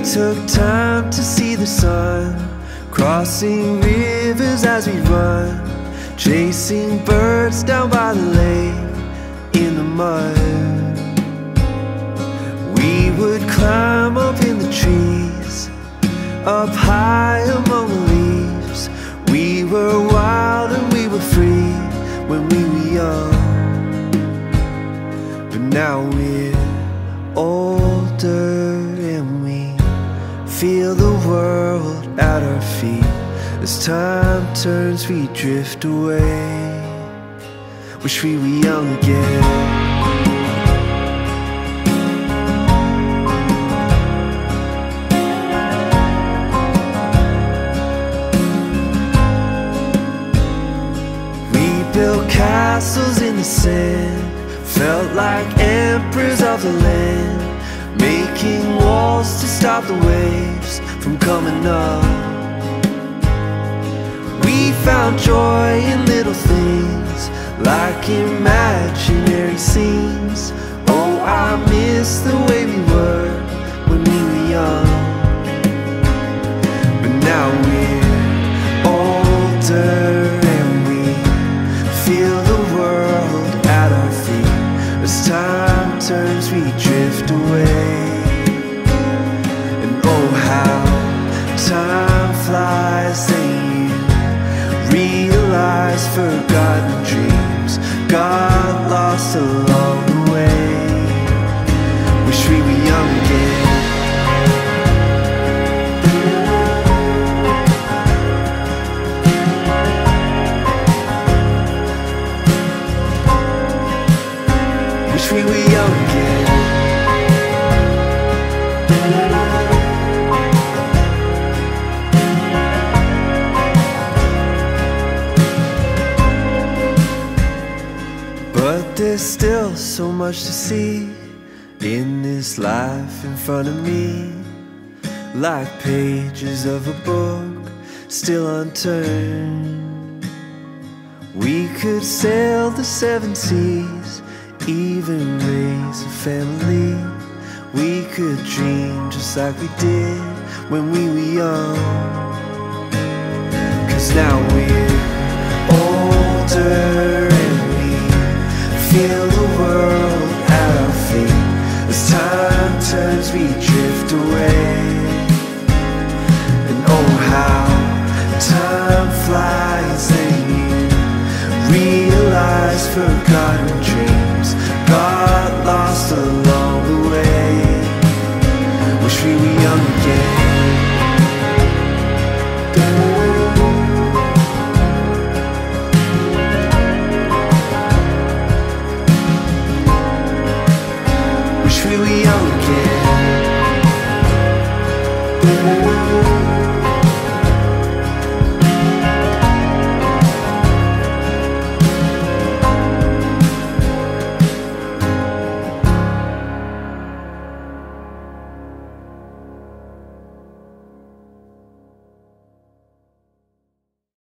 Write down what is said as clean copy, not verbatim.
took time to see the sun, crossing rivers as we run, chasing birds down by the lake in the mud. We would climb up in the trees, up high among the leaves. We were wild and we were free when we were young. But now we're older and we feel the world at our feet. As time turns we drift away, wish we were young again. Built castles in the sand, felt like emperors of the land, making walls to stop the waves from coming up. We found joy in little things, like imaginary scenes. Oh, I miss the way we were when we were young. But now we're older, feel the world at our feet. As time turns we drift away, and oh how time flies, and you realize forgotten dreams got lost along the way. Wish we were young again. We were young again. But there's still so much to see in this life in front of me, like pages of a book still unturned. We could sail the 7 seas, even raise a family. We could dream just like we did when we were young. Cause now we're older and we feel the world at our feet. As time turns we drift away, and oh how time flies, and you realize forgotten dreams got lost along the way. Wish we were young again. Wish we were young again.